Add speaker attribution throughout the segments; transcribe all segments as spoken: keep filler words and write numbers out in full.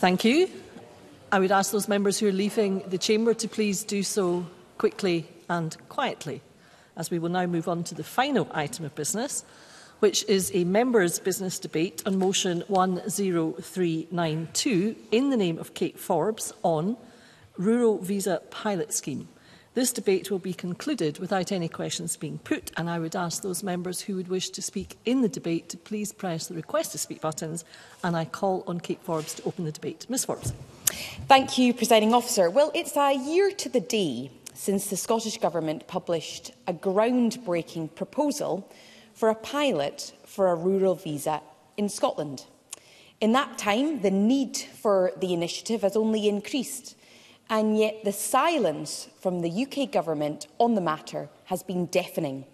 Speaker 1: Thank you. I would ask those members who are leaving the chamber to please do so quickly and quietly, as we will now move on to the final item of business, which is a members' business debate on motion one zero three nine two in the name of Kate Forbes on Rural Visa Pilot Scheme. This debate will be concluded without any questions being put, and I would ask those members who would wish to speak in the debate to please press the request to speak buttons, and I call on Kate Forbes to open the debate. Ms Forbes.
Speaker 2: Thank you, Presiding Officer. Well, it's a year to the day since the Scottish Government published a groundbreaking proposal for a pilot for a rural visa in Scotland. In that time, the need for the initiative has only increased, and yet the silence from the U K Government on the matter has been deafening.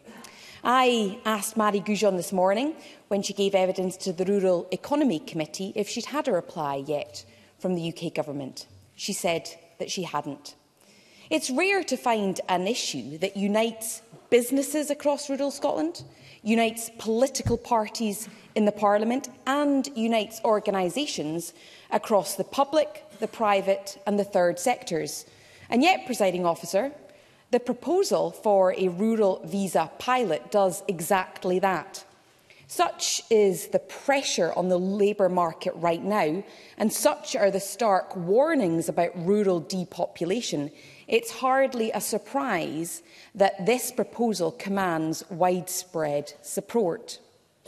Speaker 2: I asked Marie Goujon this morning, when she gave evidence to the Rural Economy Committee, if she'd had a reply yet from the U K Government. She said that she hadn't. It's rare to find an issue that unites businesses across rural Scotland, unites political parties in the Parliament and unites organisations across the public, the private and the third sectors. And yet, Presiding Officer, the proposal for a rural visa pilot does exactly that. Such is the pressure on the labour market right now, and such are the stark warnings about rural depopulation, it's hardly a surprise that this proposal commands widespread support.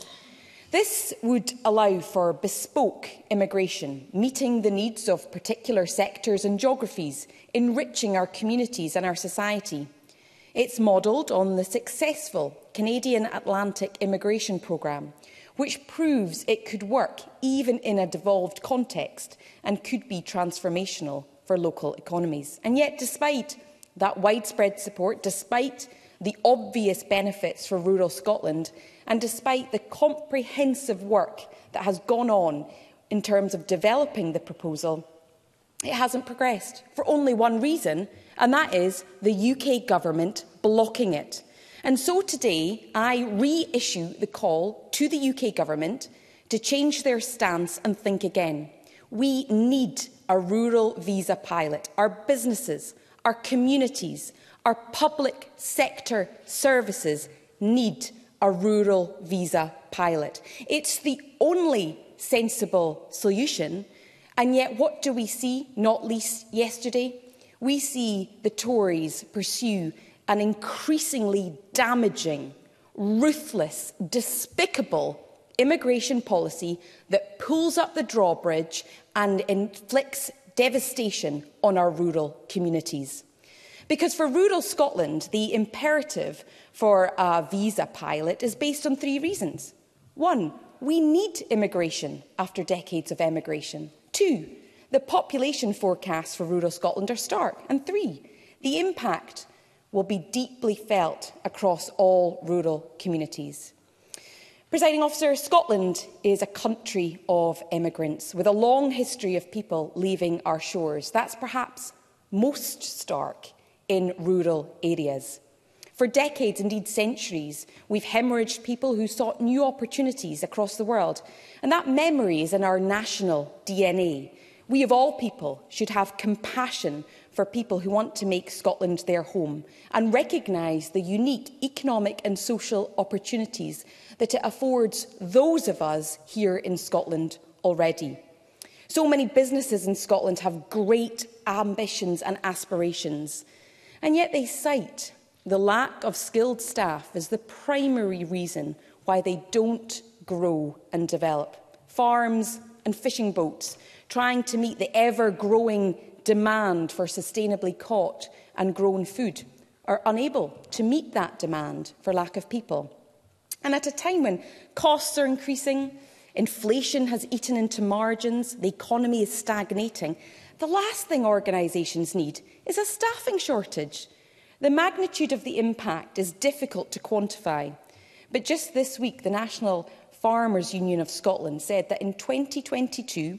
Speaker 2: This would allow for bespoke immigration, meeting the needs of particular sectors and geographies, enriching our communities and our society. It's modelled on the successful Canadian Atlantic Immigration Programme, which proves it could work even in a devolved context and could be transformational for local economies. And yet, despite that widespread support, despite the obvious benefits for rural Scotland, and despite the comprehensive work that has gone on in terms of developing the proposal, it hasn't progressed for only one reason, and that is the U K Government blocking it. And so today, I reissue the call to the U K Government to change their stance and think again. We need a rural visa pilot. Our businesses, our communities, our public sector services need a rural visa pilot. It's the only sensible solution. And yet, what do we see, not least yesterday? We see the Tories pursue an increasingly damaging, ruthless, despicable immigration policy that pulls up the drawbridge and inflicts devastation on our rural communities. Because for rural Scotland, the imperative for a visa pilot is based on three reasons. One, we need immigration after decades of emigration. Two, the population forecasts for rural Scotland are stark. And three, the impact will be deeply felt across all rural communities. Presiding Officer, Scotland is a country of immigrants with a long history of people leaving our shores. That's perhaps most stark in rural areas. For decades, indeed centuries, we've hemorrhaged people who sought new opportunities across the world, and that memory is in our national D N A. We, of all people, should have compassion for people who want to make Scotland their home and recognise the unique economic and social opportunities that it affords those of us here in Scotland already. So many businesses in Scotland have great ambitions and aspirations, and yet they cite the lack of skilled staff as the primary reason why they don't grow and develop. Farms and fishing boats trying to meet the ever-growing demand for sustainably caught and grown food are unable to meet that demand for lack of people. And at a time when costs are increasing, inflation has eaten into margins, the economy is stagnating, the last thing organisations need is a staffing shortage. The magnitude of the impact is difficult to quantify, but just this week the National Farmers Union of Scotland said that in twenty twenty-two,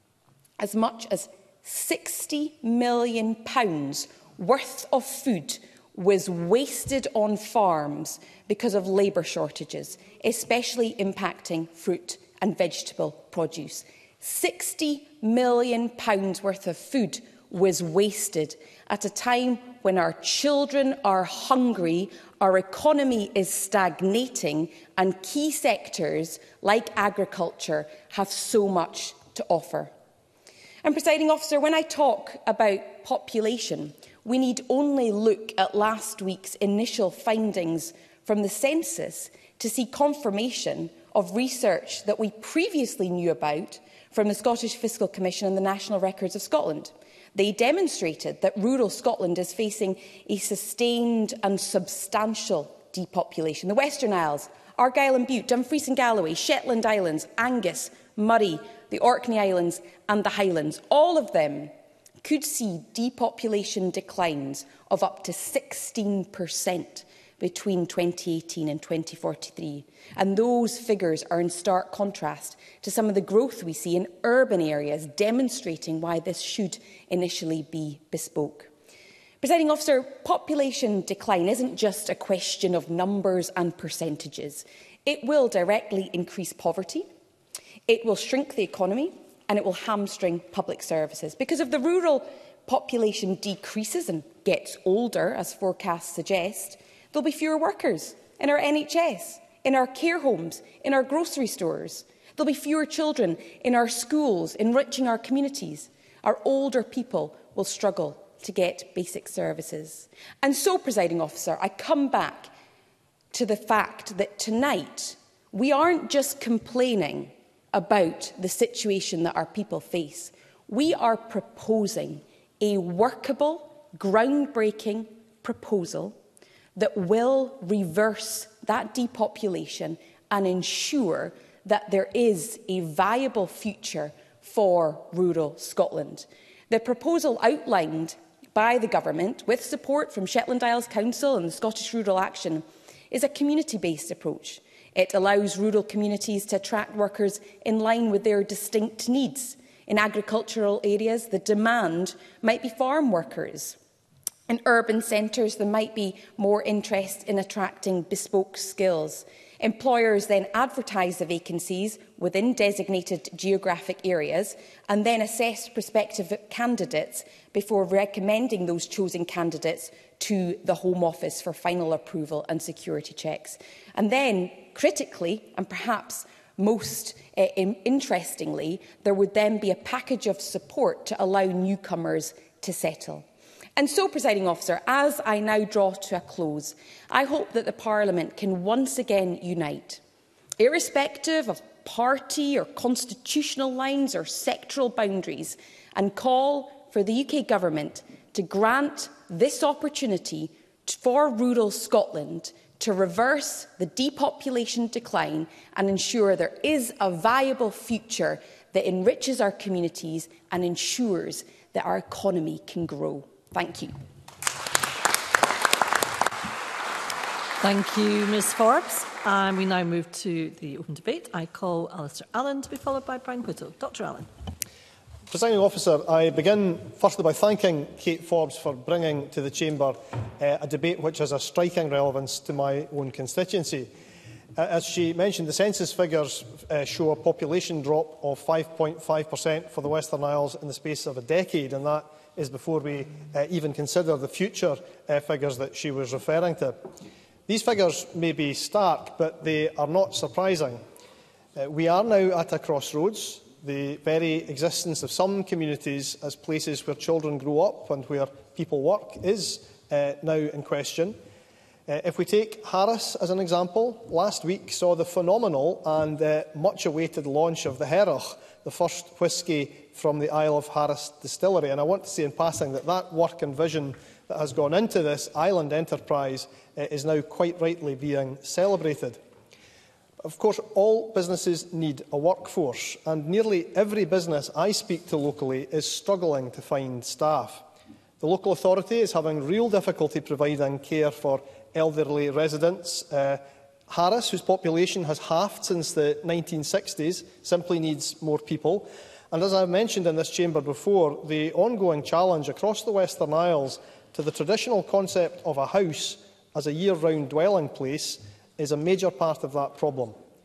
Speaker 2: as much as sixty million pounds worth of food was wasted on farms because of labour shortages, especially impacting fruit and vegetable produce. sixty million pounds worth of food was wasted at a time when our children are hungry, our economy is stagnating, and key sectors like agriculture have so much to offer. And, Presiding Officer, when I talk about population, we need only look at last week's initial findings from the census to see confirmation of research that we previously knew about from the Scottish Fiscal Commission and the National Records of Scotland. They demonstrated that rural Scotland is facing a sustained and substantial depopulation. The Western Isles, Argyll and Bute, Dumfries and Galloway, Shetland Islands, Angus, Murray, the Orkney Islands and the Highlands, all of them could see depopulation declines of up to sixteen percent between twenty eighteen and twenty forty-three. And those figures are in stark contrast to some of the growth we see in urban areas, demonstrating why this should initially be bespoke. Presiding Officer, population decline isn't just a question of numbers and percentages. It will directly increase poverty, it will shrink the economy, and it will hamstring public services. Because if the rural population decreases and gets older, as forecasts suggest, there'll be fewer workers in our N H S, in our care homes, in our grocery stores. There'll be fewer children in our schools, enriching our communities. Our older people will struggle to get basic services. And so, Presiding Officer, I come back to the fact that tonight we aren't just complaining about the situation that our people face. We are proposing a workable, groundbreaking proposal that will reverse that depopulation and ensure that there is a viable future for rural Scotland. The proposal outlined by the Government, with support from Shetland Isles Council and the Scottish Rural Action, is a community-based approach. It allows rural communities to attract workers in line with their distinct needs. In agricultural areas, the demand might be farm workers. In urban centres, there might be more interest in attracting bespoke skills. Employers then advertise the vacancies within designated geographic areas and then assess prospective candidates before recommending those chosen candidates to the Home Office for final approval and security checks. And then, critically, and perhaps most uh, interestingly, there would then be a package of support to allow newcomers to settle. And so, Presiding Officer, as I now draw to a close, I hope that the Parliament can once again unite, irrespective of party or constitutional lines or sectoral boundaries, and call for the U K Government to grant this opportunity for rural Scotland to reverse the depopulation decline and ensure there is a viable future that enriches our communities and ensures that our economy can grow. Thank you.
Speaker 1: Thank you, Ms Forbes. And we now move to the open debate. I call Alistair Allen to be followed by Brian Whittle. Doctor Allen.
Speaker 3: Presiding Officer, I begin firstly by thanking Kate Forbes for bringing to the Chamber uh, a debate which has a striking relevance to my own constituency. Uh, as she mentioned, the census figures uh, show a population drop of five point five percent for the Western Isles in the space of a decade, and that is before we uh, even consider the future uh, figures that she was referring to. These figures may be stark, but they are not surprising. Uh, we are now at a crossroads. The very existence of some communities as places where children grow up and where people work is uh, now in question. Uh, if we take Harris as an example, last week saw the phenomenal and uh, much-awaited launch of the Heroch, the first whisky from the Isle of Harris distillery. And I want to say in passing that that work and vision that has gone into this island enterprise uh, is now quite rightly being celebrated. Of course, all businesses need a workforce, and nearly every business I speak to locally is struggling to find staff. The local authority is having real difficulty providing care for elderly residents. Uh, Harris, whose population has halved since the nineteen sixties, simply needs more people. And as I mentioned in this chamber before, the ongoing challenge across the Western Isles to the traditional concept of a house as a year-round dwelling place is a major part of that problem.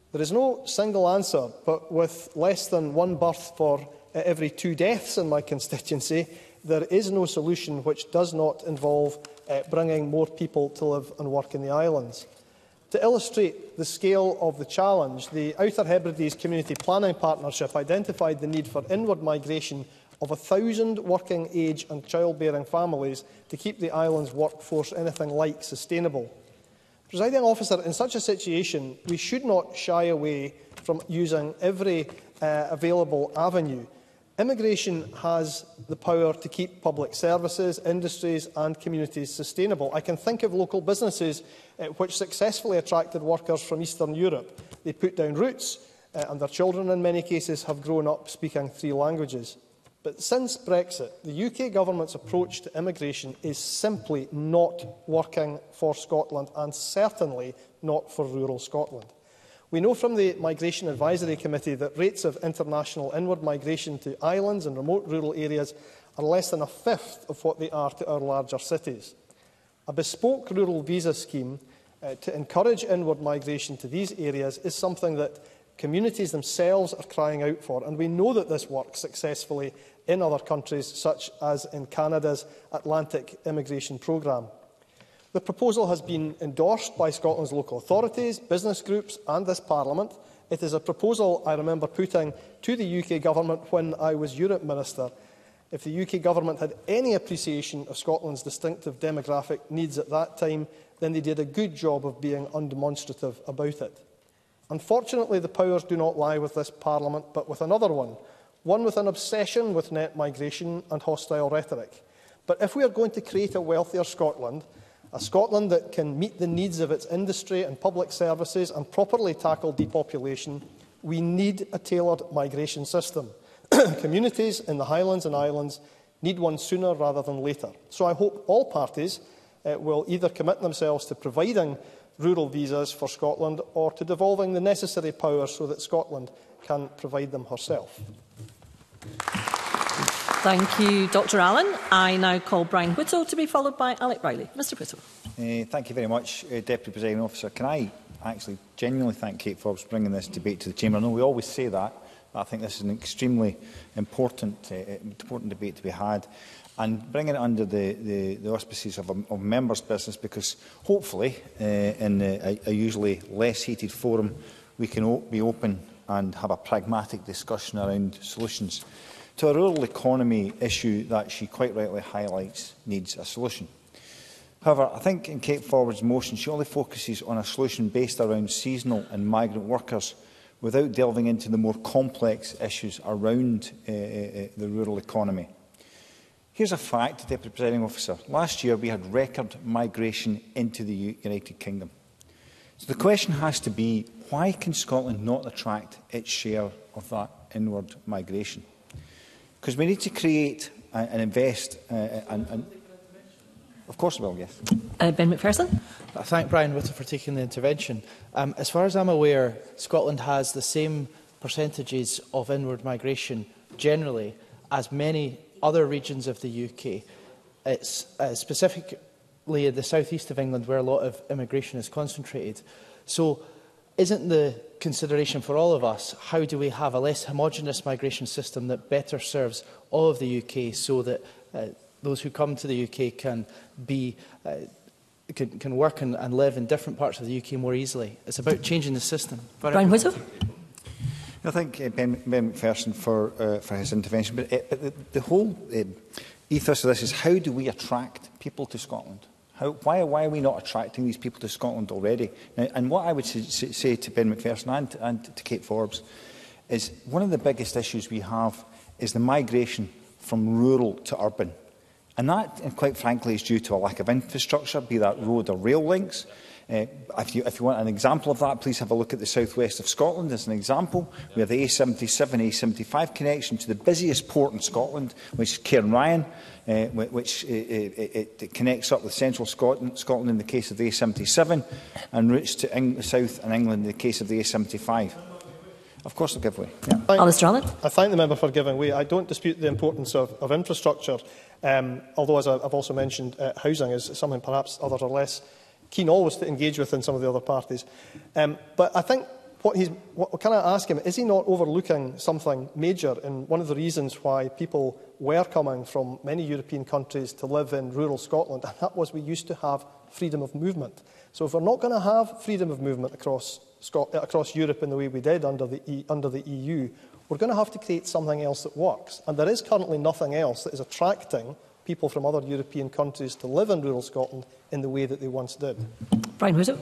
Speaker 3: There is no single answer, but with less than one birth for every two deaths in my constituency, there is no solution which does not involve uh, bringing more people to live and work in the islands. To illustrate the scale of the challenge, the Outer Hebrides Community Planning Partnership identified the need for inward migration of a thousand working age and childbearing families to keep the island's workforce anything like sustainable. Presiding Officer, in such a situation, we should not shy away from using every uh, available avenue. Immigration has the power to keep public services, industries and communities sustainable. I can think of local businesses uh, which successfully attracted workers from Eastern Europe. They put down roots uh, and their children in many cases have grown up speaking three languages. But since Brexit, the U K Government's approach to immigration is simply not working for Scotland and certainly not for rural Scotland. We know from the Migration Advisory Committee that rates of international inward migration to islands and remote rural areas are less than a fifth of what they are to our larger cities. A bespoke rural visa scheme uh, to encourage inward migration to these areas is something that communities themselves are crying out for, and we know that this works successfully in other countries, such as in Canada's Atlantic Immigration Programme. The proposal has been endorsed by Scotland's local authorities, business groups and this Parliament. It is a proposal I remember putting to the U K Government when I was Europe Minister. If the U K Government had any appreciation of Scotland's distinctive demographic needs at that time, then they did a good job of being undemonstrative about it. Unfortunately, the powers do not lie with this Parliament, but with another one, one with an obsession with net migration and hostile rhetoric. But if we are going to create a wealthier Scotland, a Scotland that can meet the needs of its industry and public services and properly tackle depopulation, we need a tailored migration system. Communities in the Highlands and Islands need one sooner rather than later. So I hope all parties uh, will either commit themselves to providing rural visas for Scotland or to devolving the necessary powers so that Scotland can provide them herself.
Speaker 1: Thank you, Doctor Allen. I now call Brian Whittle to be followed by Alec Riley. Mister Whittle. Uh,
Speaker 4: thank you very much, uh, Deputy Presiding Officer. Can I actually genuinely thank Kate Forbes for bringing this debate to the Chamber? I know we always say that, but I think this is an extremely important, uh, important debate to be had, and bringing it under the, the, the auspices of a of members' business, because hopefully, uh, in a, a usually less heated forum, we can o be open and have a pragmatic discussion around solutions to a rural economy issue that she quite rightly highlights needs a solution. However, I think in Kate Forbes' motion, she only focuses on a solution based around seasonal and migrant workers without delving into the more complex issues around uh, uh, the rural economy. Here's a fact, Deputy Presiding Officer. Last year, we had record migration into the United Kingdom. So the question has to be, why can Scotland not attract its share of that inward migration? Because we need to create uh, and invest uh, and, and of course I will, yes.
Speaker 1: Uh, Ben McPherson.
Speaker 5: I thank Brian Whittle for taking the intervention. Um, as far as I'm aware, Scotland has the same percentages of inward migration generally as many other regions of the U K. It's uh, specifically in the southeast of England where a lot of immigration is concentrated. So isn't the consideration for all of us, how do we have a less homogenous migration system that better serves all of the U K so that uh, those who come to the U K can be uh, can, can work and, and live in different parts of the U K more easily? It's about changing the system.
Speaker 1: Brian Whittle.
Speaker 4: I thank uh, Ben, Ben McPherson for, uh, for his intervention, but, uh, but the, the whole uh, ethos of this is, how do we attract people to Scotland? How, why, why are we not attracting these people to Scotland already? Now, and what I would say, say to Ben McPherson and, and to Kate Forbes is, one of the biggest issues we have is the migration from rural to urban. And that, and quite frankly, is due to a lack of infrastructure, be that road or rail links. Uh, if, you, if you want an example of that, please have a look at the southwest of Scotland as an example. We have the A seventy-seven, A seventy-five connection to the busiest port in Scotland, which is Cairnryan, uh, which uh, it, it connects up with central Scotland, Scotland in the case of the A seventy-seven, and routes to Eng south in England in the case of the A seventy-five. Of course, I'll give way. Yeah.
Speaker 1: Alistair Allen.
Speaker 3: I thank the member for giving way. I don't dispute the importance of, of infrastructure, um, although, as I've also mentioned, uh, housing is something perhaps others are less keen always to engage with in some of the other parties. Um, but I think what he's, what, can I ask him, is he not overlooking something major in one of the reasons why people were coming from many European countries to live in rural Scotland? And that was we used to have freedom of movement. So if we're not going to have freedom of movement across, Scot across Europe in the way we did under the, e under the E U, we're going to have to create something else that works. And there is currently nothing else that is attracting people from other European countries to live in rural Scotland in the way that they once did.
Speaker 1: Brian Whittle.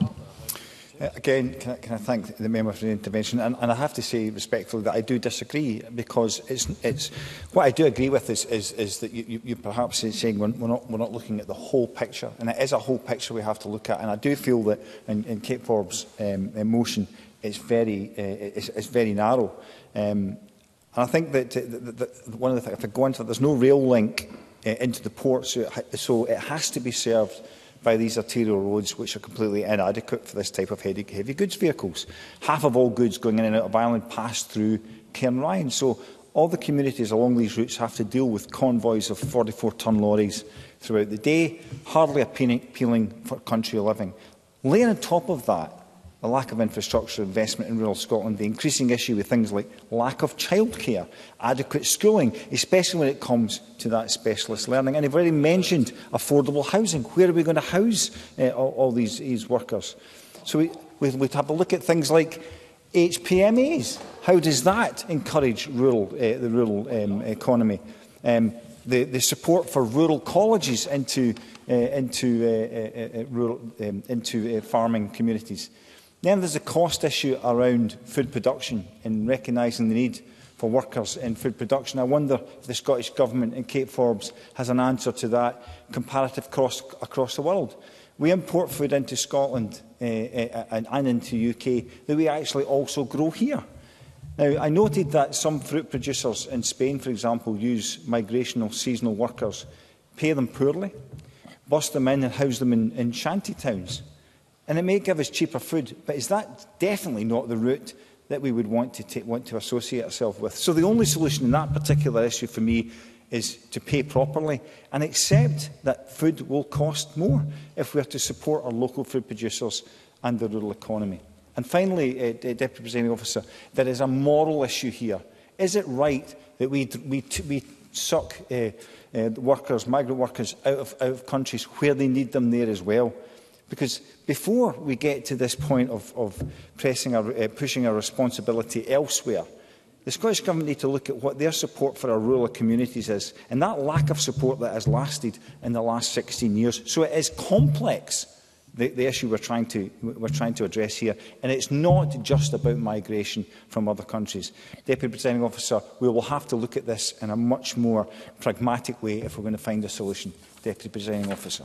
Speaker 4: Uh, again, can I, can I thank the member for the intervention? And, and I have to say respectfully that I do disagree, because it's, it's, what I do agree with is, is, is that you, you, you perhaps saying we're, we're, not, we're not looking at the whole picture. And it is a whole picture we have to look at. And I do feel that in, in Kate Forbes' um, motion, it's very, uh, it's, it's very narrow. Um, and I think that, uh, that, that one of the things, if I go into it, there's no rail link uh, into the port, so it, so it has to be served by these arterial roads, which are completely inadequate for this type of heavy, heavy goods vehicles. Half of all goods going in and out of Ireland pass through Cairnryan. So all the communities along these routes have to deal with convoys of forty-four tonne lorries throughout the day, hardly appealing for country living. Laying on top of that, the lack of infrastructure investment in rural Scotland, the increasing issue with things like lack of childcare, adequate schooling, especially when it comes to that specialist learning. And I've already mentioned affordable housing. Where are we going to house uh, all, all these, these workers? So we, we, we have a look at things like H P M As. How does that encourage rural, uh, the rural um, economy? Um, the, the support for rural colleges into, uh, into, uh, uh, uh, rural, um, into uh, farming communities. Then there's a cost issue around food production and recognising the need for workers in food production. I wonder if the Scottish Government and Kate Forbes has an answer to that comparative cost across the world. We import food into Scotland uh, uh, and, and into the U K that we actually also grow here. Now, I noted that some fruit producers in Spain, for example, use migrational seasonal workers, pay them poorly, bust them in and house them in, in shanty towns. And it may give us cheaper food, but is that definitely not the route that we would want to, take, want to associate ourselves with? So the only solution in that particular issue for me is to pay properly and accept that food will cost more if we are to support our local food producers and the rural economy. And finally, uh, Deputy Presiding Officer, there is a moral issue here. Is it right that we, we, we suck uh, uh, workers, migrant workers, out of, out of countries where they need them there as well? Because before we get to this point of, of pressing our, uh, pushing our responsibility elsewhere, the Scottish Government need to look at what their support for our rural communities is, and that lack of support that has lasted in the last sixteen years. So it is complex, the, the issue we're trying, to, we're trying to address here, and it's not just about migration from other countries. Deputy Presiding Officer, we will have to look at this in a much more pragmatic way if we're going to find a solution. Deputy Presiding Officer.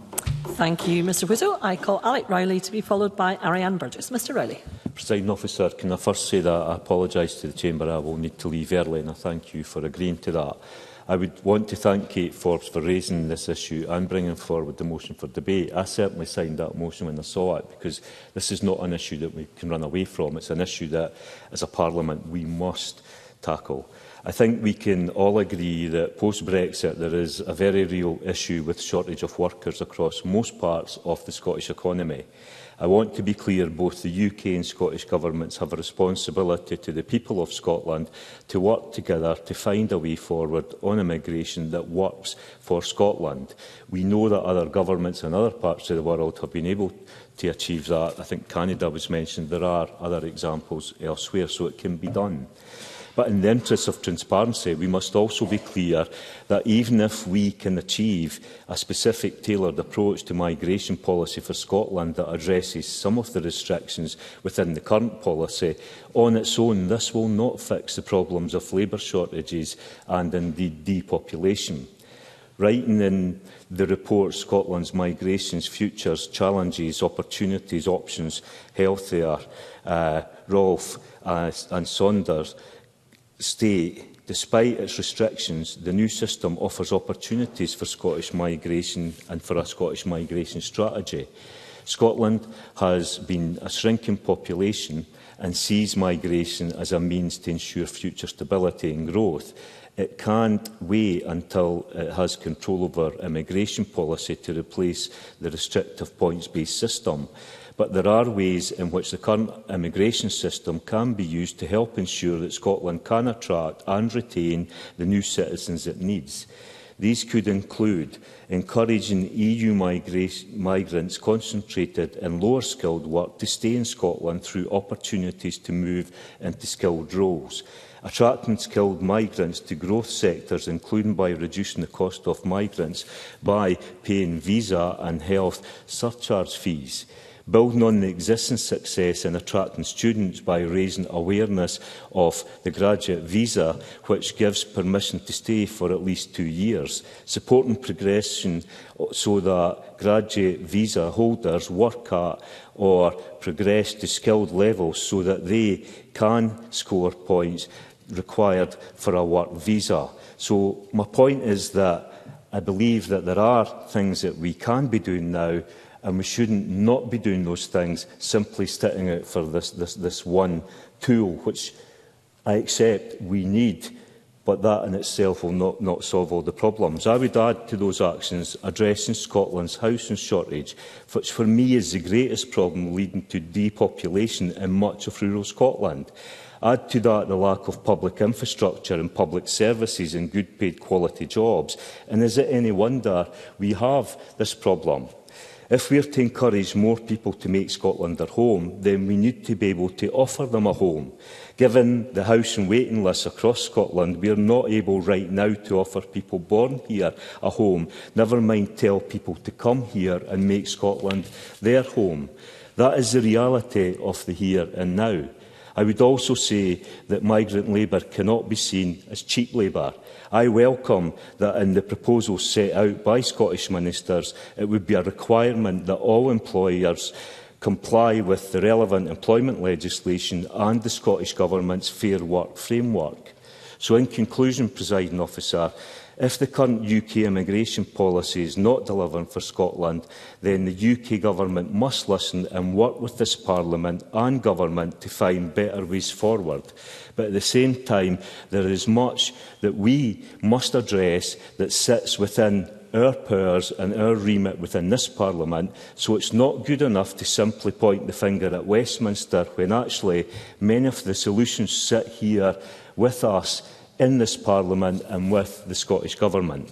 Speaker 1: Thank you, Mr Whittle. I call Alec Rowley to be followed by Ariane Burgess. Mr Rowley.
Speaker 6: Presiding Officer, can I first say that I apologise to the Chamber. I will need to leave early, and I thank you for agreeing to that. I would want to thank Kate Forbes for raising this issue and bringing forward the motion for debate. I certainly signed that motion when I saw it, because this is not an issue that we can run away from. It's an issue that, as a Parliament, we must tackle. I think we can all agree that post-Brexit there is a very real issue with shortage of workers across most parts of the Scottish economy. I want to be clear, both the U K and Scottish governments have a responsibility to the people of Scotland to work together to find a way forward on immigration that works for Scotland. We know that other governments in other parts of the world have been able to achieve that. I think Canada was mentioned. There are other examples elsewhere, so it can be done. But in the interest of transparency, we must also be clear that even if we can achieve a specific tailored approach to migration policy for Scotland that addresses some of the restrictions within the current policy, on its own this will not fix the problems of labour shortages and indeed depopulation. Writing in the report Scotland's Migrations, Futures, Challenges, Opportunities, Options, Healthier, uh, Rolfe uh, and Saunders state, despite its restrictions, the new system offers opportunities for Scottish migration and for a Scottish migration strategy. Scotland has been a shrinking population and sees migration as a means to ensure future stability and growth. It can't wait until it has control over immigration policy to replace the restrictive points-based system. but there are ways in which the current immigration system can be used to help ensure that Scotland can attract and retain the new citizens it needs. These could include encouraging E U migrants concentrated in lower skilled work to stay in Scotland through opportunities to move into skilled roles, attracting skilled migrants to growth sectors, including by reducing the cost of migrants by paying visa and health surcharge fees, building on the existing success in attracting students by raising awareness of the graduate visa, which gives permission to stay for at least two years, supporting progression so that graduate visa holders work at or progress to skilled levels so that they can score points required for a work visa. So my point is that I believe that there are things that we can be doing now, and we shouldn't not be doing those things, simply sitting out for this, this, this one tool, which I accept we need, but that in itself will not, not solve all the problems. I would add to those actions addressing Scotland's housing shortage, which for me is the greatest problem leading to depopulation in much of rural Scotland. Add to that the lack of public infrastructure and public services and good paid quality jobs, and is it any wonder we have this problem? If we are to encourage more people to make Scotland their home, then we need to be able to offer them a home. Given the housing waiting lists across Scotland, we are not able right now to offer people born here a home, never mind tell people to come here and make Scotland their home. That is the reality of the here and now. I would also say that migrant labour cannot be seen as cheap labour. I welcome that in the proposals set out by Scottish ministers, it would be a requirement that all employers comply with the relevant employment legislation and the Scottish Government's Fair Work framework. So in conclusion, Presiding Officer, if the current U K immigration policy is not delivering for Scotland, then the U K Government must listen and work with this Parliament and Government to find better ways forward. But at the same time, there is much that we must address that sits within our powers and our remit within this Parliament, so it's not good enough to simply point the finger at Westminster when actually many of the solutions sit here with us in this Parliament and with the Scottish Government.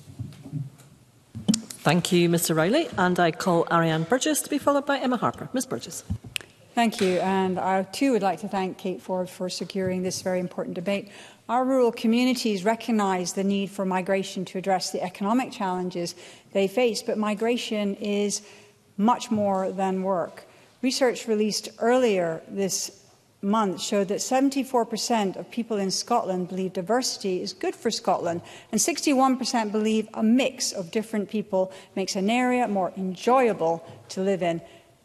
Speaker 1: Thank you, Mr Riley. And I call Ariane Burgess to be followed by Emma Harper. Ms Burgess.
Speaker 7: Thank you. And I too would like to thank Kate Forbes for securing this very important debate. Our rural communities recognise the need for migration to address the economic challenges they face, but migration is much more than work. Research released earlier this month showed that seventy-four percent of people in Scotland believe diversity is good for Scotland, and sixty-one percent believe a mix of different people makes an area more enjoyable to live in.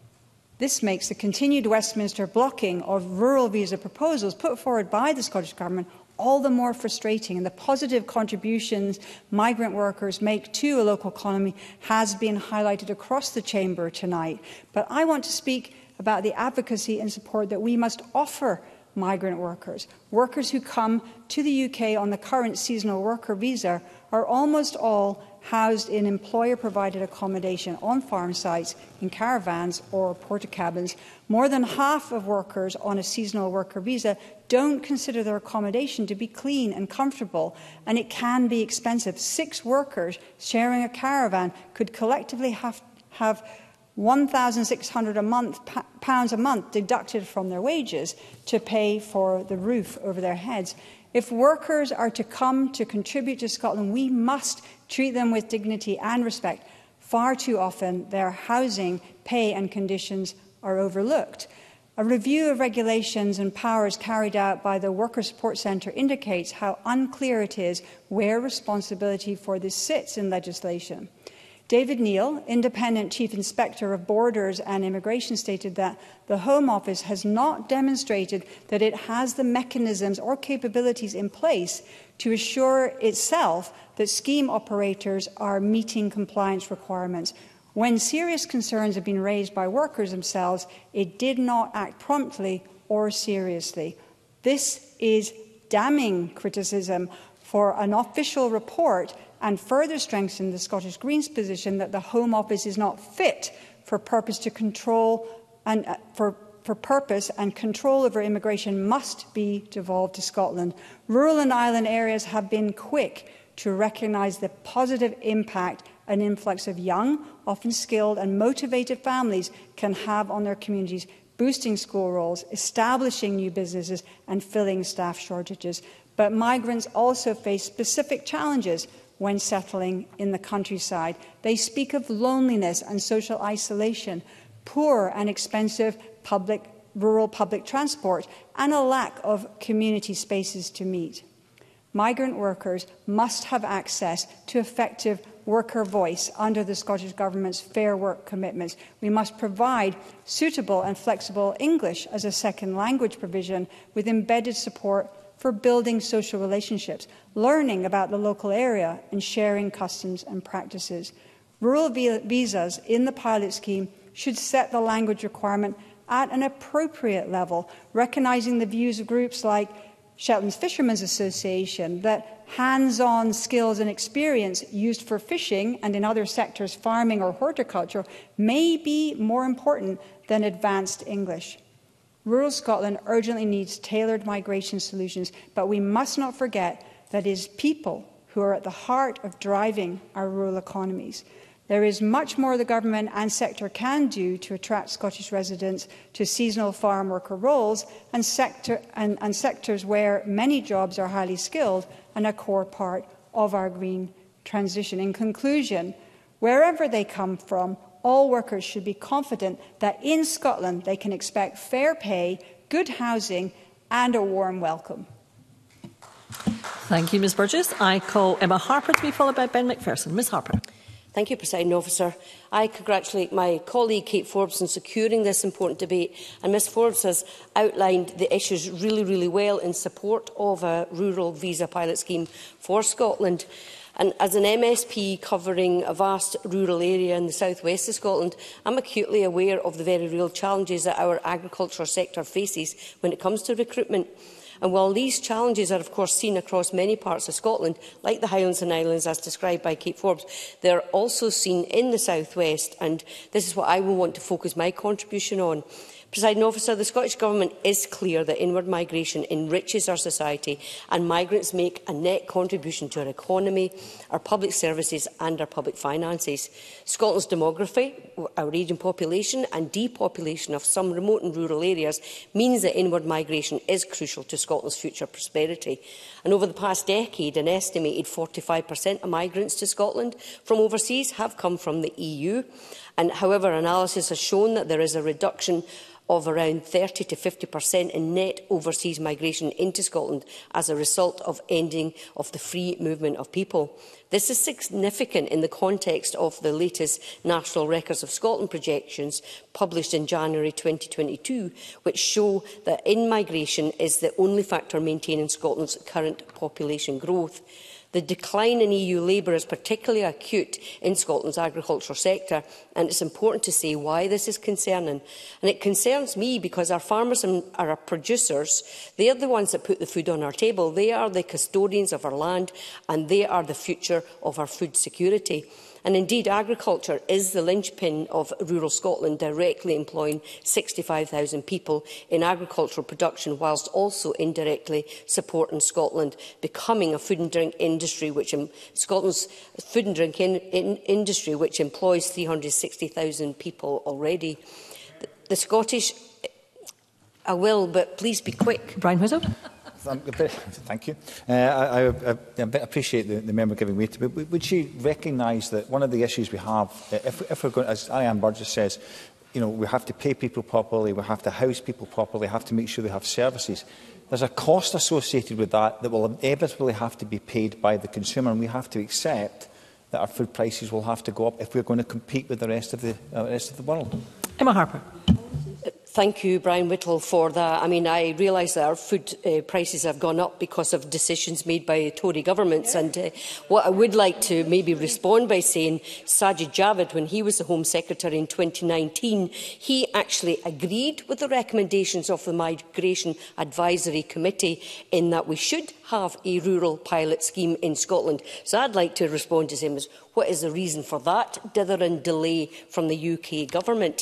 Speaker 7: This makes the continued Westminster blocking of rural visa proposals put forward by the Scottish Government all the more frustrating, and the positive contributions migrant workers make to a local economy has been highlighted across the chamber tonight. But I want to speak about the advocacy and support that we must offer migrant workers. Workers who come to the U K on the current seasonal worker visa are almost all housed in employer-provided accommodation on farm sites, in caravans or porta cabins. More than half of workers on a seasonal worker visa don't consider their accommodation to be clean and comfortable, and it can be expensive. Six workers sharing a caravan could collectively have, have one thousand six hundred pounds a month deducted from their wages to pay for the roof over their heads. If workers are to come to contribute to Scotland, we must treat them with dignity and respect. Far too often, their housing, pay and conditions are overlooked. A review of regulations and powers carried out by the Worker Support Centre indicates how unclear it is where responsibility for this sits in legislation. David Neal, Independent Chief Inspector of Borders and Immigration, stated that the Home Office has not demonstrated that it has the mechanisms or capabilities in place to assure itself that scheme operators are meeting compliance requirements. When serious concerns have been raised by workers themselves, it did not act promptly or seriously. This is damning criticism for an official report and further strengthen the Scottish Greens' position that the Home Office is not fit for purpose to control and uh, for for purpose and control over immigration must be devolved to Scotland. Rural and island areas have been quick to recognise the positive impact an influx of young, often skilled and motivated families can have on their communities, boosting school rolls, establishing new businesses and filling staff shortages. But migrants also face specific challenges when settling in the countryside. They speak of loneliness and social isolation, poor and expensive public, rural public transport, and a lack of community spaces to meet. Migrant workers must have access to effective worker voice under the Scottish Government's Fair Work commitments. We must provide suitable and flexible English as a second language provision with embedded support for building social relationships, learning about the local area and sharing customs and practices. Rural visas in the pilot scheme should set the language requirement at an appropriate level, recognising the views of groups like Shetland's Fishermen's Association that hands-on skills and experience used for fishing and in other sectors, farming or horticulture, may be more important than advanced English. Rural Scotland urgently needs tailored migration solutions, but we must not forget that it is people who are at the heart of driving our rural economies. There is much more the government and sector can do to attract Scottish residents to seasonal farm worker roles and, sector, and, and sectors where many jobs are highly skilled and a core part of our green transition. In conclusion, wherever they come from, all workers should be confident that in Scotland they can expect fair pay, good housing and a warm welcome.
Speaker 1: Thank you, Ms Burgess. I call Emma Harper to be followed by Ben McPherson. Ms Harper.
Speaker 8: Thank you, Presiding Officer. I congratulate my colleague Kate Forbes on securing this important debate, and Ms Forbes has outlined the issues really, really well in support of a rural visa pilot scheme for Scotland. And as an M S P covering a vast rural area in the south west of Scotland, I'm acutely aware of the very real challenges that our agricultural sector faces when it comes to recruitment. And while these challenges are of course seen across many parts of Scotland, like the Highlands and Islands as described by Kate Forbes, they are also seen in the South West, and this is what I will want to focus my contribution on. Presiding Officer, the Scottish Government is clear that inward migration enriches our society and migrants make a net contribution to our economy, our public services and our public finances. Scotland's demography, our ageing population and depopulation of some remote and rural areas means that inward migration is crucial to Scotland's future prosperity. And over the past decade, an estimated forty-five percent of migrants to Scotland from overseas have come from the E U. And however, analysis has shown that there is a reduction of around thirty to fifty percent in net overseas migration into Scotland as a result of ending of the free movement of people. This is significant in the context of the latest National Records of Scotland projections published in January twenty twenty-two, which show that in-migration is the only factor maintaining Scotland's current population growth. The decline in E U labour is particularly acute in Scotland's agricultural sector, and it's important to say why this is concerning. And it concerns me because our farmers and our producers, they are the ones that put the food on our table. They are the custodians of our land, and they are the future of our food security. And indeed, agriculture is the linchpin of rural Scotland, directly employing sixty-five thousand people in agricultural production, whilst also indirectly supporting Scotland becoming a food and drink industry, which um, Scotland's food and drink in, in industry, which employs three hundred sixty thousand people already. The, the Scottish, I will, but please be quick.
Speaker 1: Brian Whittle.
Speaker 4: Thank you. Uh, I, I, I appreciate the, the member giving way to me. Would she recognise that one of the issues we have, if, if we're going, as Ariane Burgess says, you know, we have to pay people properly, we have to house people properly, have to make sure they have services. There's a cost associated with that that will inevitably have to be paid by the consumer, and we have to accept that our food prices will have to go up if we're going to compete with the rest of the, uh, rest of the world.
Speaker 1: Emma Harper.
Speaker 8: Thank you, Brian Whittle, for that. I mean, I realise that our food uh, prices have gone up because of decisions made by Tory governments. And uh, what I would like to maybe respond by saying, Sajid Javid, when he was the Home Secretary in twenty nineteen, he actually agreed with the recommendations of the Migration Advisory Committee in that we should have a rural pilot scheme in Scotland. So I'd like to respond to him as what is the reason for that dither and delay from the U K Government?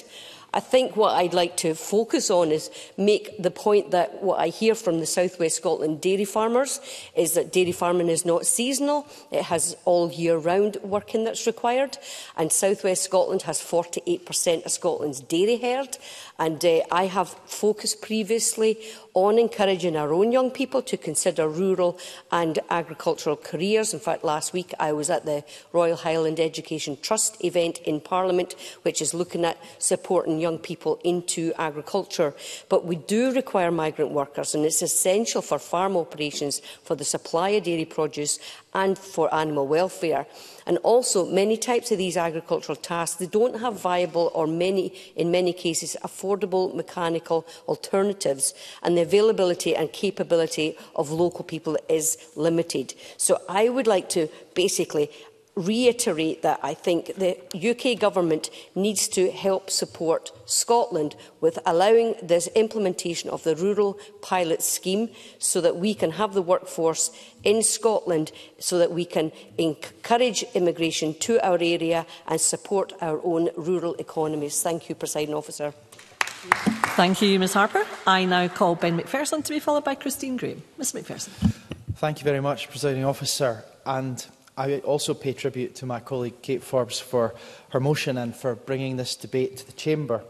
Speaker 8: I think what I'd like to focus on is make the point that what I hear from the South West Scotland dairy farmers is that dairy farming is not seasonal. It has all year round working that's required, and South West Scotland has forty-eight percent of Scotland's dairy herd. And uh, I have focused previously on encouraging our own young people to consider rural and agricultural careers. In fact, last week I was at the Royal Highland Education Trust event in Parliament, which is looking at supporting young people into agriculture. But we do require migrant workers, and it's essential for farm operations, for the supply of dairy produce and for animal welfare. And also, many types of these agricultural tasks, they don't have viable or many, in many cases, affordable mechanical alternatives, and the availability and capability of local people is limited. So I would like to basically reiterate that I think the U K Government needs to help support Scotland with allowing this implementation of the Rural Pilot Scheme so that we can have the workforce in Scotland, so that we can encourage immigration to our area and support our own rural economies. Thank you, Presiding Officer.
Speaker 1: Thank you, Ms Harper. I now call Ben Macpherson to be followed by Christine Graham. Ms Macpherson.
Speaker 5: Thank you very much, Presiding Officer. And I also pay tribute to my colleague Kate Forbes for her motion and for bringing this debate to the Chamber.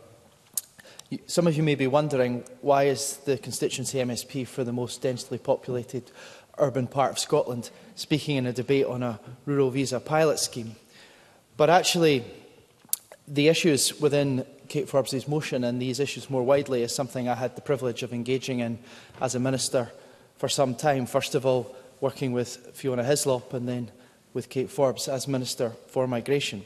Speaker 5: Some of you may be wondering, why is the constituency M S P for the most densely populated urban part of Scotland speaking in a debate on a rural visa pilot scheme? But actually, the issues within Kate Forbes' motion and these issues more widely is something I had the privilege of engaging in as a minister for some time. First of all, working with Fiona Hislop and then with Kate Forbes as Minister for Migration.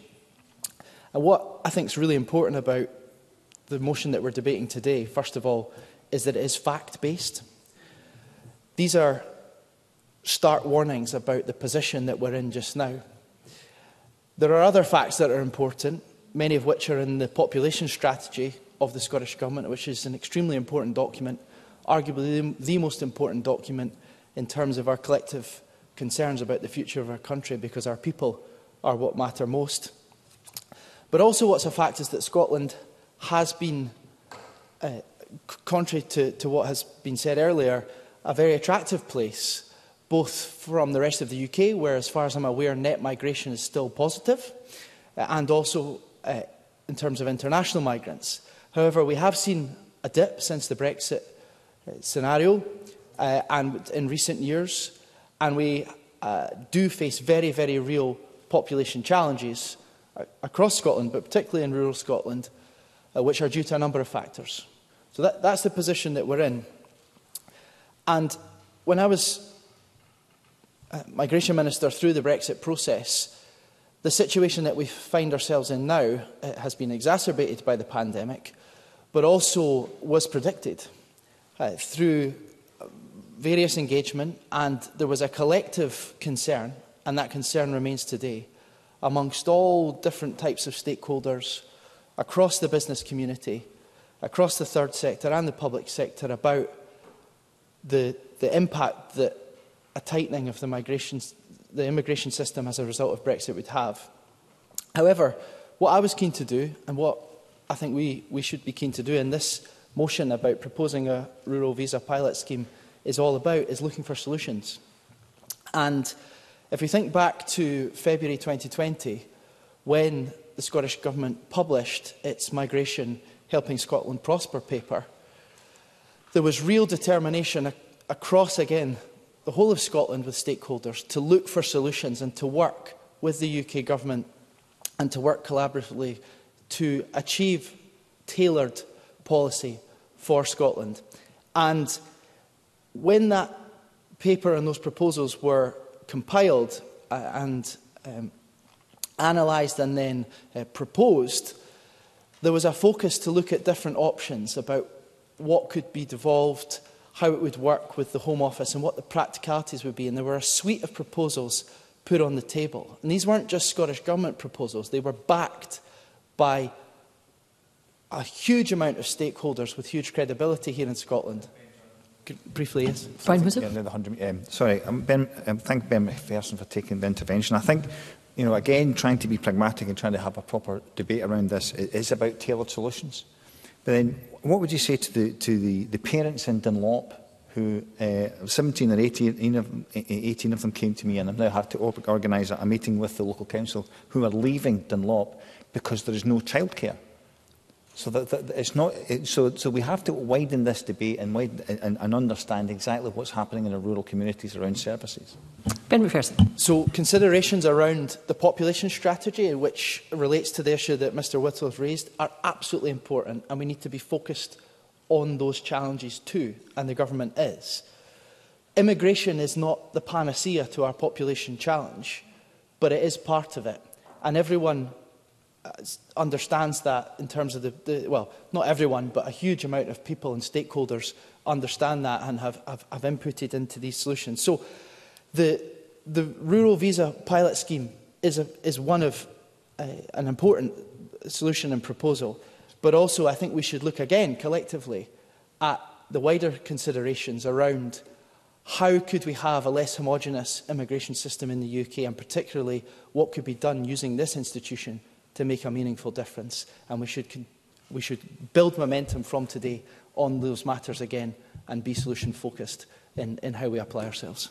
Speaker 5: And what I think is really important about the motion that we're debating today, first of all, is that it is fact-based. These are stark warnings about the position that we're in just now. There are other facts that are important, many of which are in the population strategy of the Scottish Government, which is an extremely important document, arguably the most important document in terms of our collective concerns about the future of our country, because our people are what matter most. But also what's a fact is that Scotland has been, uh, contrary to, to what has been said earlier, a very attractive place, both from the rest of the U K, where, as far as I'm aware, net migration is still positive, uh, and also uh, in terms of international migrants. However, we have seen a dip since the Brexit uh, scenario uh, and in recent years, and we uh, do face very, very real population challenges uh, across Scotland, but particularly in rural Scotland, uh, which are due to a number of factors. So that, that's the position that we're in. And when I was uh, Migration Minister through the Brexit process, the situation that we find ourselves in now uh, has been exacerbated by the pandemic, but also was predicted uh, through various engagement, and there was a collective concern, and that concern remains today, amongst all different types of stakeholders across the business community, across the third sector and the public sector, about the, the impact that a tightening of the, migration, the immigration system as a result of Brexit would have. However, what I was keen to do, and what I think we, we should be keen to do in this motion about proposing a rural visa pilot scheme is all about, is looking for solutions. And if we think back to February twenty twenty, when the Scottish Government published its Migration Helping Scotland Prosper paper, there was real determination ac across, again, the whole of Scotland with stakeholders to look for solutions and to work with the U K Government and to work collaboratively to achieve tailored policy for Scotland. And when that paper and those proposals were compiled uh, and um, analysed and then uh, proposed, there was a focus to look at different options about what could be devolved, how it would work with the Home Office and what the practicalities would be. And there were a suite of proposals put on the table. And these weren't just Scottish Government proposals, they were backed by a huge amount of stakeholders with huge credibility here in Scotland. Briefly, yes.
Speaker 1: Brian Whittle.
Speaker 4: Yeah, um, sorry, um, Ben, um, thank Ben Macpherson for taking the intervention. I think, you know, again, trying to be pragmatic and trying to have a proper debate around this is about tailored solutions. But then, what would you say to the, to the, the parents in Dunlop who, uh, seventeen or eighteen of, eighteen of them came to me, and I've now had to organise a meeting with the local council, who are leaving Dunlop because there is no childcare? So that, that it's not. It, so, so we have to widen this debate and, widen, and, and understand exactly what's happening in our rural communities around services.
Speaker 1: Ben McPherson.
Speaker 5: So considerations around the population strategy, which relates to the issue that Mr Whittle has raised, are absolutely important, and we need to be focused on those challenges too, and the government is. Immigration is not the panacea to our population challenge, but it is part of it, and everyone understands that in terms of the, the well, not everyone, but a huge amount of people and stakeholders understand that and have, have, have inputted into these solutions. So the, the rural visa pilot scheme is, a, is one of uh, an important solution and proposal, but also I think we should look again collectively at the wider considerations around how could we have a less homogenous immigration system in the U K, and particularly what could be done using this institution to make a meaningful difference. And we should, we should build momentum from today on those matters again and be solution-focused in, in how we apply ourselves.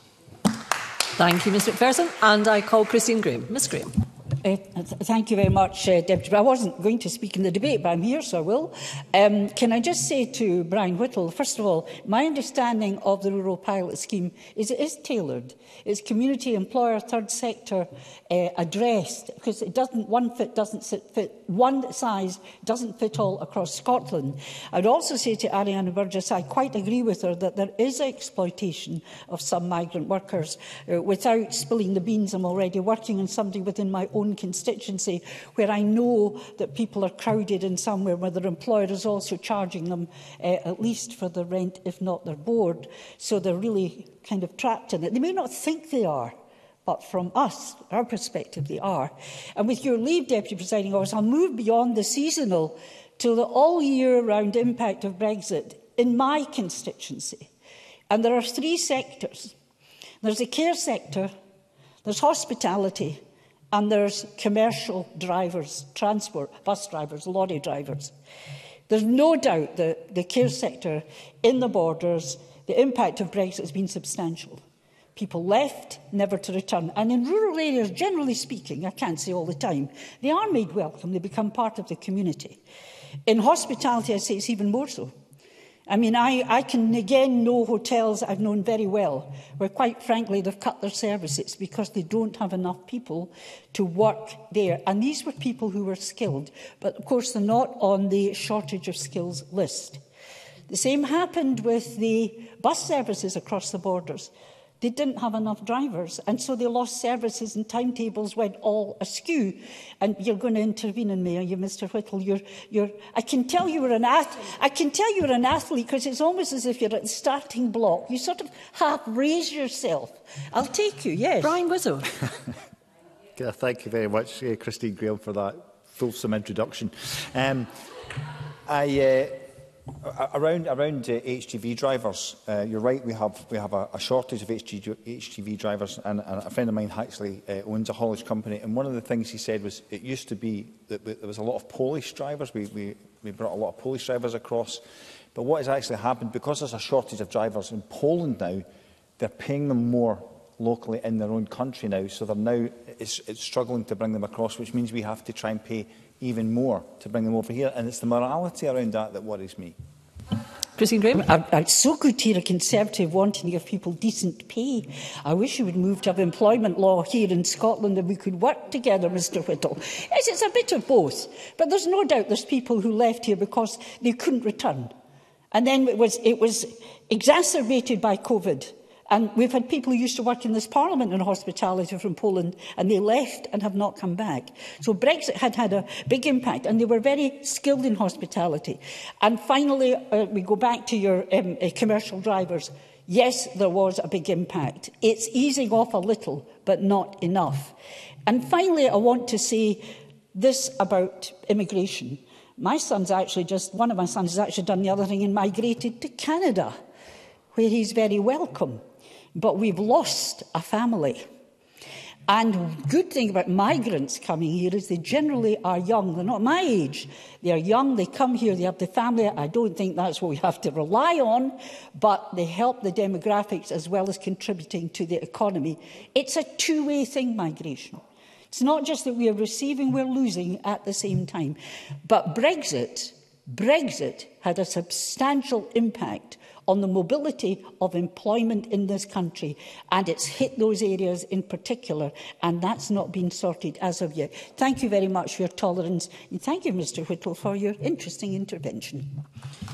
Speaker 1: Thank you, Mr McPherson. And I call Christine Graham. Miz Graham.
Speaker 9: Uh, th thank you very much, uh, Deputy. I wasn't going to speak in the debate, but I'm here, so I will. Um, can I just say to Brian Whittle, first of all, my understanding of the rural pilot scheme is it is tailored. It's community, employer, third sector uh, addressed, because it doesn't one fit doesn't fit one size doesn't fit all across Scotland. I'd also say to Ariana Burgess, I quite agree with her that there is exploitation of some migrant workers. Uh, without spilling the beans, I'm already working on somebody within my own constituency where I know that people are crowded in somewhere where their employer is also charging them uh, at least for their rent, if not their board. So they're really kind of trapped in it. They may not think they are, but from us, our perspective, they are. And with your leave, Deputy Presiding Officer, I'll move beyond the seasonal to the all-year-round impact of Brexit in my constituency. And there are three sectors. There's the care sector, there's hospitality, and there's commercial drivers, transport, bus drivers, lorry drivers. There's no doubt that the care sector in the borders, the impact of Brexit has been substantial. People left, never to return. And in rural areas, generally speaking, I can't say all the time, they are made welcome, they become part of the community. In hospitality, I'd say it's even more so. I mean, I, I can again know hotels I've known very well, where quite frankly they've cut their services because they don't have enough people to work there. And these were people who were skilled, but of course they're not on the shortage of skills list. The same happened with the bus services across the borders. They didn't have enough drivers, and so they lost services and timetables went all askew. And you're going to intervene in me, are you, Mr Whittle? You're, you're, I can tell you were an ath I can tell you're an athlete because it's almost as if you're at the starting block. You sort of half raise yourself. I'll take you, yes.
Speaker 1: Brian Whittle.
Speaker 4: Thank you very much, uh, Christine Graham, for that fulsome introduction. Um, I. Uh, Around, around uh, H G V drivers, uh, you're right, we have, we have a, a shortage of H G V drivers, and, and a friend of mine actually uh, owns a haulage company, and one of the things he said was it used to be that there was a lot of Polish drivers, we, we, we brought a lot of Polish drivers across, but what has actually happened, because there's a shortage of drivers in Poland now, they're paying them more locally in their own country now, so they're now, it's, it's struggling to bring them across, which means we have to try and pay even more to bring them over here, and it's the morality around that that worries me.
Speaker 1: Christine Graham.
Speaker 9: It's so good to hear a Conservative wanting to give people decent pay. I wish you would move to have employment law here in Scotland and we could work together, Mr Whittle. Yes, it's a bit of both, but there's no doubt there's people who left here because they couldn't return. And then it was, it was exacerbated by COVID. And we've had people who used to work in this Parliament in hospitality from Poland, and they left and have not come back. So Brexit had had a big impact, and they were very skilled in hospitality. And finally, uh, we go back to your um, uh, commercial drivers. Yes, there was a big impact. It's easing off a little, but not enough. And finally, I want to say this about immigration. My son's actually just, one of my sons has actually done the other thing and migrated to Canada, where he's very welcome. But we've lost a family. And the good thing about migrants coming here is they generally are young. They're not my age. They're young, they come here, they have the family. I don't think that's what we have to rely on, but they help the demographics as well as contributing to the economy. It's a two-way thing, migration. It's not just that we are receiving, we're losing at the same time. But Brexit, Brexit had a substantial impact on the mobility of employment in this country, and it's hit those areas in particular, and that's not been sorted as of yet. Thank you very much for your tolerance, and thank you, Mr Whittle, for your interesting intervention.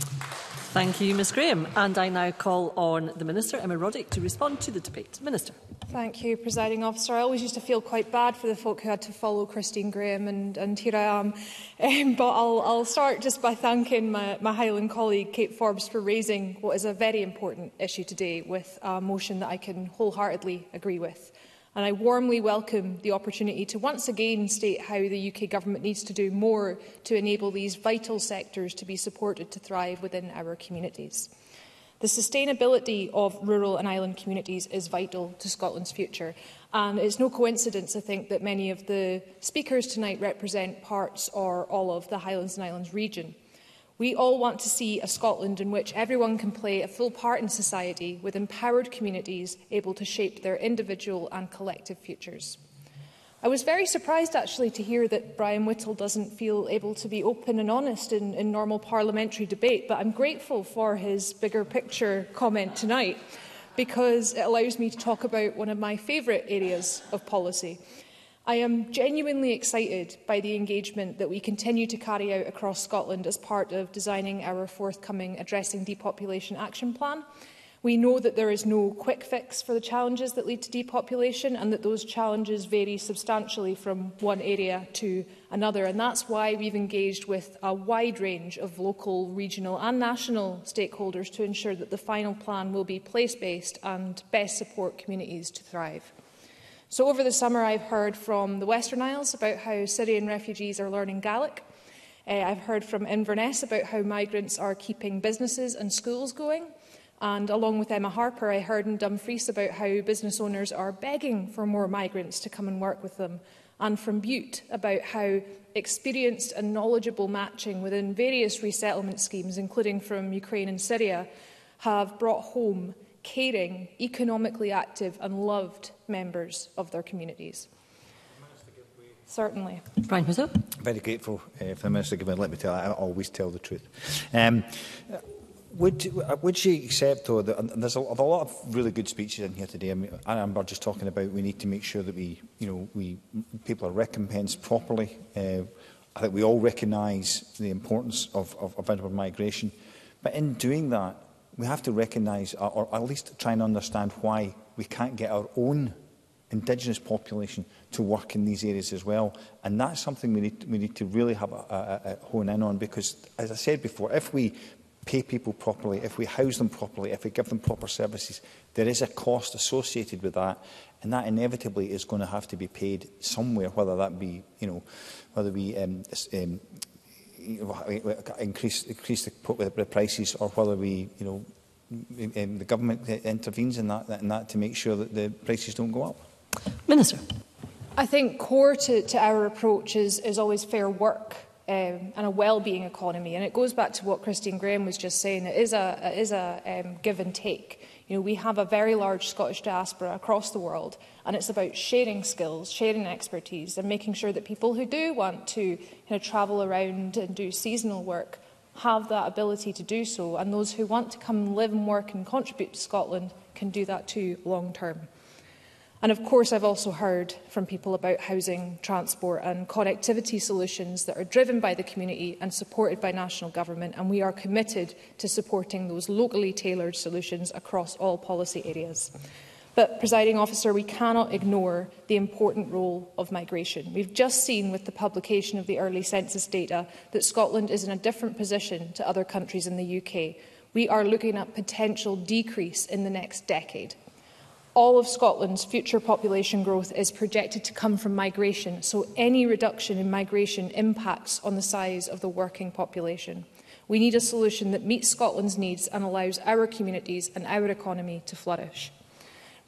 Speaker 1: Thank you, Ms Graham. And I now call on the Minister, Emma Roddick, to respond to the debate. Minister.
Speaker 10: Thank you, Presiding Officer. I always used to feel quite bad for the folk who had to follow Christine Graham, and, and here I am. Um, but I'll, I'll start just by thanking my, my Highland colleague, Kate Forbes, for raising what is a very important issue today with a motion that I can wholeheartedly agree with. And I warmly welcome the opportunity to once again state how the U K Government needs to do more to enable these vital sectors to be supported to thrive within our communities. The sustainability of rural and island communities is vital to Scotland's future, and it's no coincidence, I think, that many of the speakers tonight represent parts or all of the Highlands and Islands region. We all want to see a Scotland in which everyone can play a full part in society, with empowered communities able to shape their individual and collective futures. I was very surprised, actually, to hear that Brian Whittle doesn't feel able to be open and honest in, in normal parliamentary debate, but I'm grateful for his bigger picture comment tonight, because it allows me to talk about one of my favourite areas of policy. I am genuinely excited by the engagement that we continue to carry out across Scotland as part of designing our forthcoming Addressing Depopulation Action Plan. We know that there is no quick fix for the challenges that lead to depopulation, and that those challenges vary substantially from one area to another. And that's why we've engaged with a wide range of local, regional and national stakeholders to ensure that the final plan will be place-based and best support communities to thrive. So over the summer, I've heard from the Western Isles about how Syrian refugees are learning Gaelic. Uh, I've heard from Inverness about how migrants are keeping businesses and schools going. And along with Emma Harper, I heard in Dumfries about how business owners are begging for more migrants to come and work with them. And from Bute about how experienced and knowledgeable matching within various resettlement schemes, including from Ukraine and Syria, have brought home caring, economically active and loved members of their communities. Certainly.
Speaker 1: Brian Whittle.
Speaker 4: Very grateful uh, for the Minister giving. Let me tell you, I always tell the truth. Um, would, would she accept, though, that and there's a, a lot of really good speeches in here today. I mean, Anna Amber just talking about we need to make sure that we, you know, we people are recompensed properly. Uh, I think we all recognise the importance of, of, of inward migration, but in doing that, we have to recognise, or, or at least try and understand, why we can't get our own Indigenous population to work in these areas as well. And that's something we need, we need to really have a, a, a hone in on, because, as I said before, if we pay people properly, if we house them properly, if we give them proper services, there is a cost associated with that, and that inevitably is going to have to be paid somewhere, whether that be, you know, whether we um, um, increase, increase the, the prices, or whether we, you know, um, the government intervenes in that, in that to make sure that the prices don't go up.
Speaker 1: Minister.
Speaker 10: I think core to, to our approach is, is always fair work um, and a well-being economy. And it goes back to what Christine Graham was just saying. It is a, it is a um, give and take. You know, we have a very large Scottish diaspora across the world, and it's about sharing skills, sharing expertise, and making sure that people who do want to you know, travel around and do seasonal work have that ability to do so, and those who want to come and live and work and contribute to Scotland can do that too long term. And of course, I've also heard from people about housing, transport and connectivity solutions that are driven by the community and supported by national government, and we are committed to supporting those locally tailored solutions across all policy areas. But, Presiding Officer, we cannot ignore the important role of migration. We've just seen with the publication of the early census data that Scotland is in a different position to other countries in the U K. We are looking at potential decrease in the next decade. All of Scotland's future population growth is projected to come from migration, so any reduction in migration impacts on the size of the working population. We need a solution that meets Scotland's needs and allows our communities and our economy to flourish.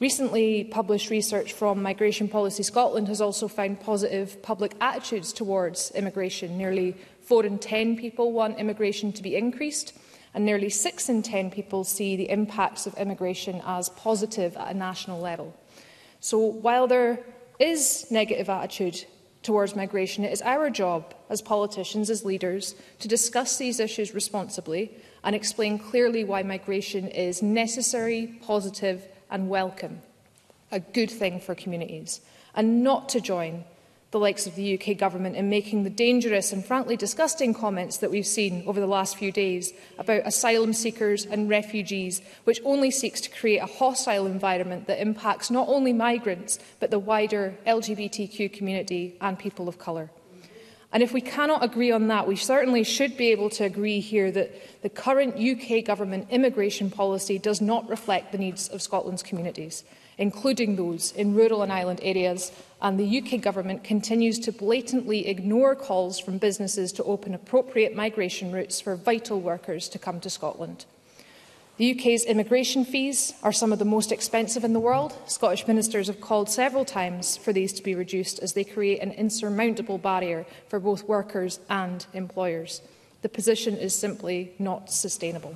Speaker 10: Recently published research from Migration Policy Scotland has also found positive public attitudes towards immigration. Nearly four in ten people want immigration to be increased, and nearly six in ten people see the impacts of immigration as positive at a national level. So while there is negative attitude towards migration, it is our job as politicians, as leaders, to discuss these issues responsibly and explain clearly why migration is necessary, positive and welcome, a good thing for communities, and not to join the likes of the U K Government in making the dangerous and frankly disgusting comments that we've seen over the last few days about asylum seekers and refugees, which only seeks to create a hostile environment that impacts not only migrants but the wider L G B T Q community and people of colour. And if we cannot agree on that, we certainly should be able to agree here that the current U K Government immigration policy does not reflect the needs of Scotland's communities, including those in rural and island areas, and the U K Government continues to blatantly ignore calls from businesses to open appropriate migration routes for vital workers to come to Scotland. The U K's immigration fees are some of the most expensive in the world. Scottish ministers have called several times for these to be reduced as they create an insurmountable barrier for both workers and employers. The position is simply not sustainable.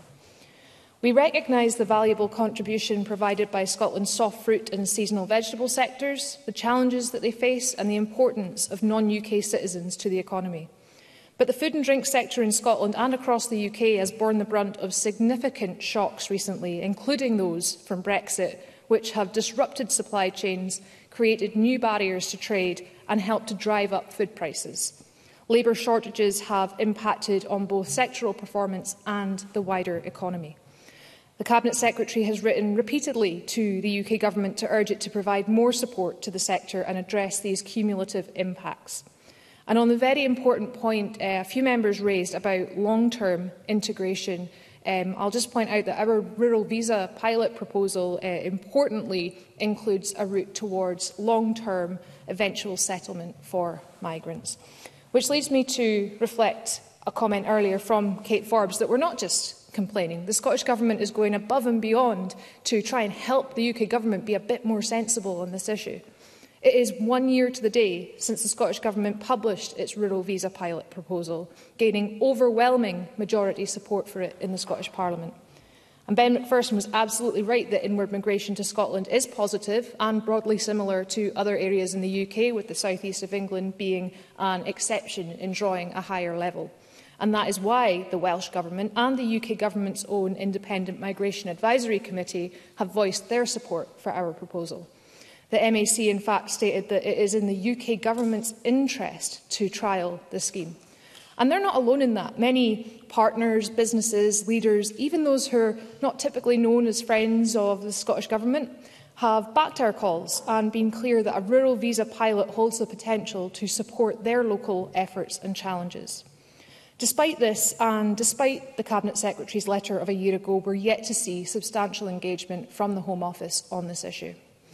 Speaker 10: We recognise the valuable contribution provided by Scotland's soft fruit and seasonal vegetable sectors, the challenges that they face and the importance of non-U K citizens to the economy. But the food and drink sector in Scotland and across the U K has borne the brunt of significant shocks recently, including those from Brexit, which have disrupted supply chains, created new barriers to trade and helped to drive up food prices. Labour shortages have impacted on both sectoral performance and the wider economy. The Cabinet Secretary has written repeatedly to the U K Government to urge it to provide more support to the sector and address these cumulative impacts. And on the very important point uh, a few members raised about long-term integration, um, I'll just point out that our rural visa pilot proposal uh, importantly includes a route towards long-term eventual settlement for migrants. Which leads me to reflect a comment earlier from Kate Forbes that we're not just complaining. The Scottish Government is going above and beyond to try and help the U K Government be a bit more sensible on this issue. It is one year to the day since the Scottish Government published its rural visa pilot proposal, gaining overwhelming majority support for it in the Scottish Parliament. And Ben Macpherson was absolutely right that inward migration to Scotland is positive and broadly similar to other areas in the U K, with the south east of England being an exception in drawing a higher level. And that is why the Welsh Government and the U K Government's own Independent Migration Advisory Committee have voiced their support for our proposal. The M A C, in fact, stated that it is in the U K Government's interest to trial the scheme. And they're not alone in that. Many partners, businesses, leaders, even those who are not typically known as friends of the Scottish Government, have backed our calls and been clear that a rural visa pilot holds the potential to support their local efforts and challenges. Despite this, and despite the Cabinet Secretary's letter of a year ago, we're yet to see substantial engagement from the Home Office on this issue.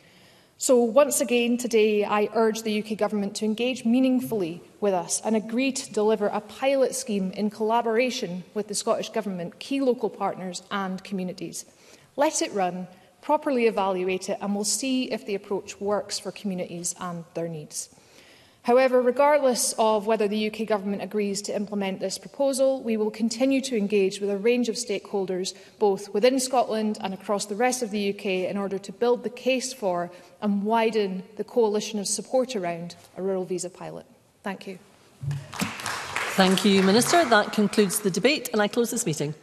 Speaker 10: So once again today, I urge the U K Government to engage meaningfully with us and agree to deliver a pilot scheme in collaboration with the Scottish Government, key local partners and communities. Let it run, properly evaluate it, and we'll see if the approach works for communities and their needs. However, regardless of whether the U K Government agrees to implement this proposal, we will continue to engage with a range of stakeholders, both within Scotland and across the rest of the U K, in order to build the case for and widen the coalition of support around a rural visa pilot. Thank you.
Speaker 1: Thank you, Minister. That concludes the debate, and I close this meeting.